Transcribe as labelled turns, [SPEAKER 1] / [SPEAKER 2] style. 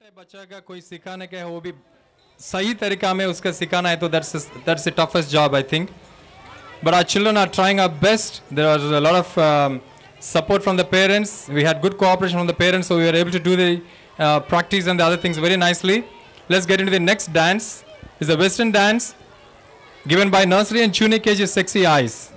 [SPEAKER 1] छोटे बच्चा का कोई सिखाने का है वो भी सही तरीका में उसका सिखाना है तो that's the toughest job I think. But our children are trying our best. There was a lot of support from the parents. We had good cooperation from the parents, so we were able to do the practice and the other things very nicely. Let's get into the next dance. It's a Western dance given by nursery and junior KG Sexy Eyes.